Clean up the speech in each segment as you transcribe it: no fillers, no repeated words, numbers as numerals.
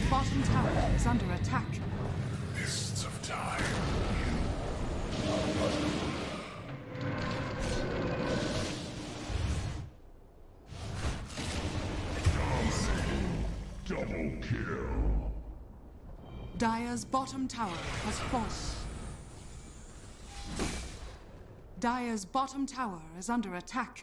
bottom tower is under attack. Mists of time. Double kill. Dire's bottom tower has fallen. Dire's bottom tower is under attack.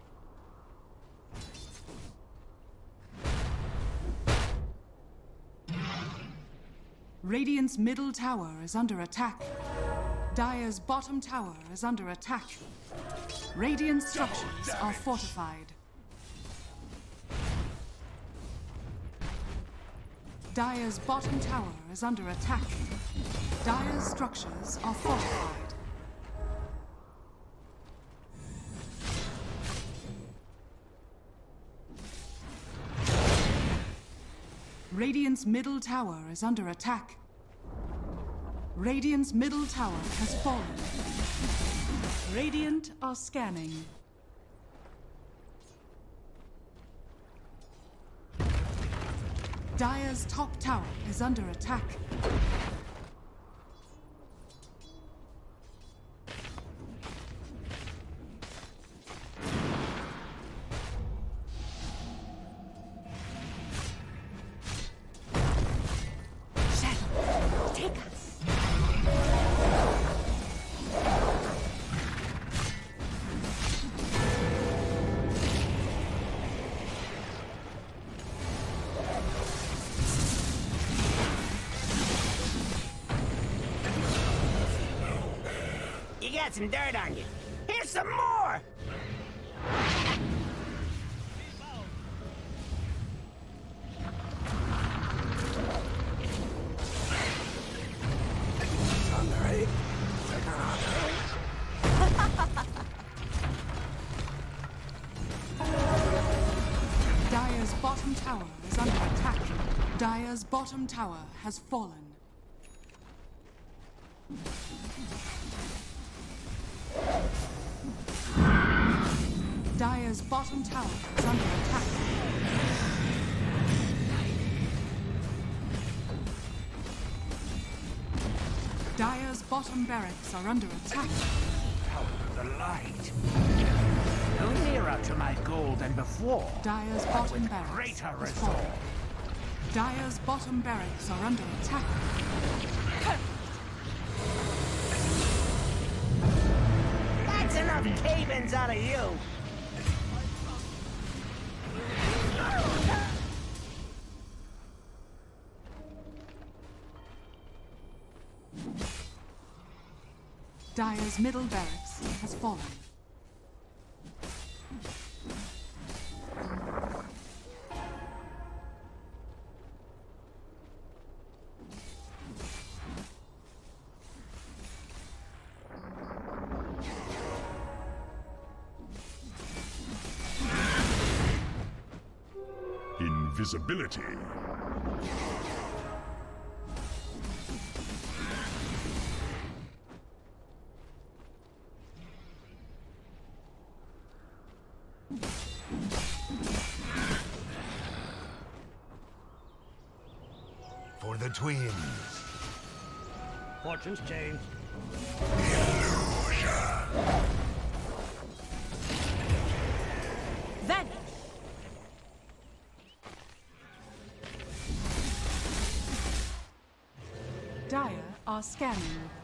Radiant's middle tower is under attack. Dire's bottom tower is under attack. Radiant structures are fortified. Dire's bottom tower is under attack. Dire's structures are fortified. Radiant's middle tower is under attack. Radiant's middle tower has fallen. Radiant are scanning. Dire's top tower is under attack. Shadow, take us. You got some dirt on you. Here's some more! Dire's bottom tower is under attack. Dire's bottom tower has fallen. Dire's bottom tower is under attack. Dire's bottom barracks are under attack. Power of the light. No nearer to my goal than before. Dire's bottom barracks Greater has fallen. resolve. Dire's bottom barracks are under attack. That's enough cave-ins out of you. Dire's middle barracks has fallen. Invisibility. For the twins. Fortune's changed. Vanish. Dire are scanning.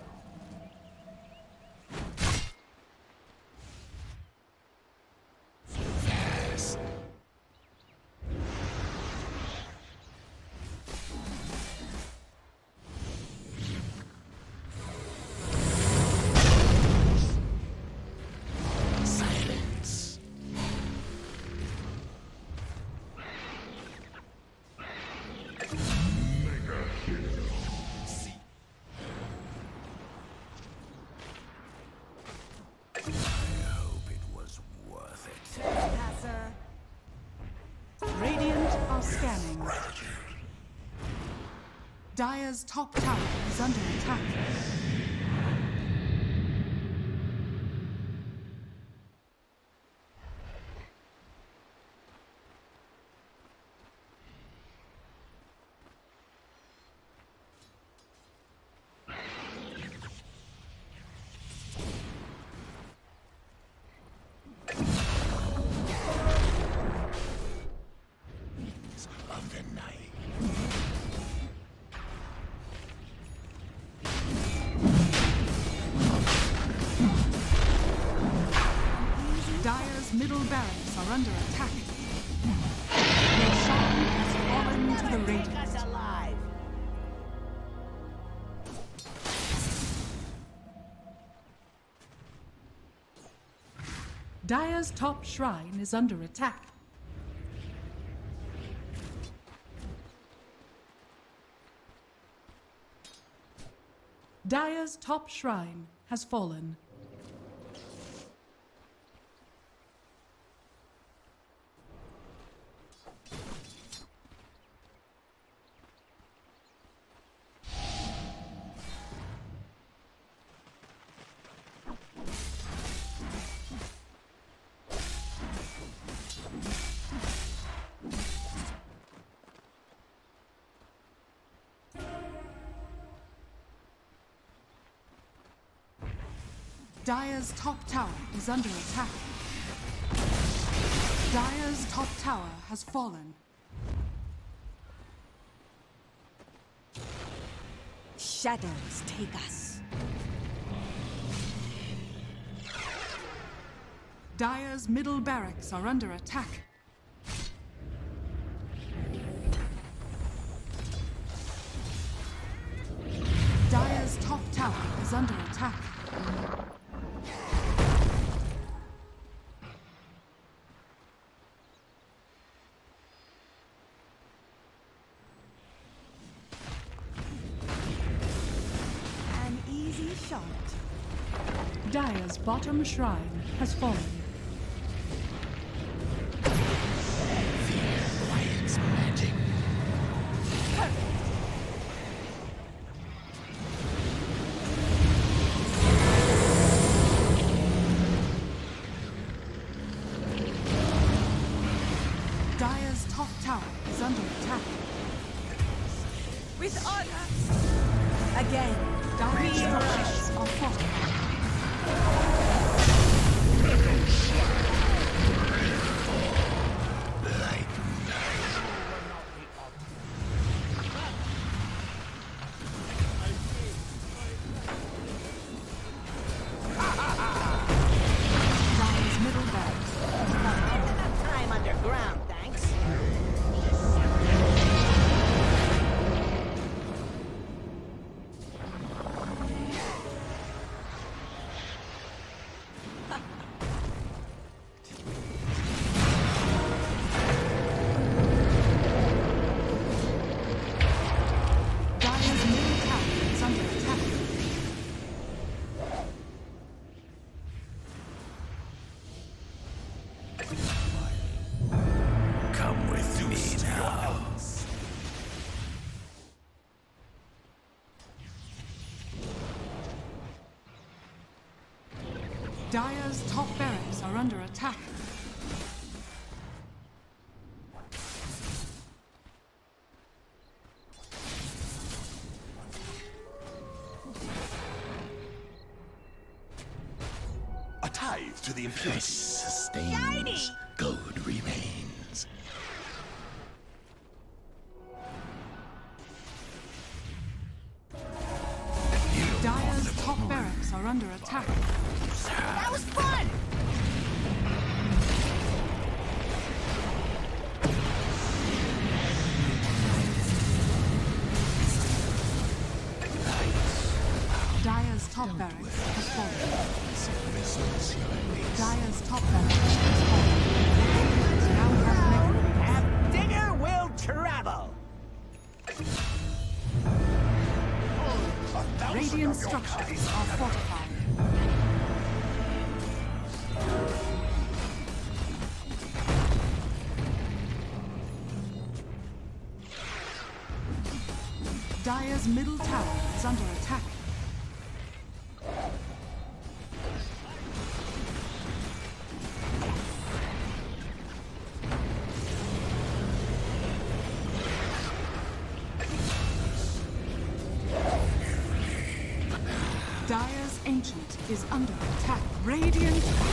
Silence. Mega kill. I hope it was worth it. Passer. Radiant are scanning. Dire's top tower is under attack. middle barracks are under attack. Roshan has fallen to the Radiant. Us alive. Dire's top shrine is under attack. Dire's top shrine has fallen. Dire's top tower is under attack. Dire's top tower has fallen. Shadows take us. Dire's middle barracks are under attack. Dire's top tower is under attack. An easy shot. Dire's bottom shrine has fallen. Quiet's magic. Dire's top tower is under attack. With honor. Again. Dire's structures are fortified. Dire's middle barracks has fallen. Enough time underground, thanks. Dire's middle tower is under attack. Come with me now. Dire's top barracks are under attack. A tithe to the impurities. Sustains. Good remains. Dire's top barracks are under attack. That was fun! Dire's top barracks has fallen. Dire's top barracks has fallen. Now have mega. Have dinner will travel! Radiant structures are fortified. Dire's middle tower is under attack. Dire's Ancient is under attack. Radiant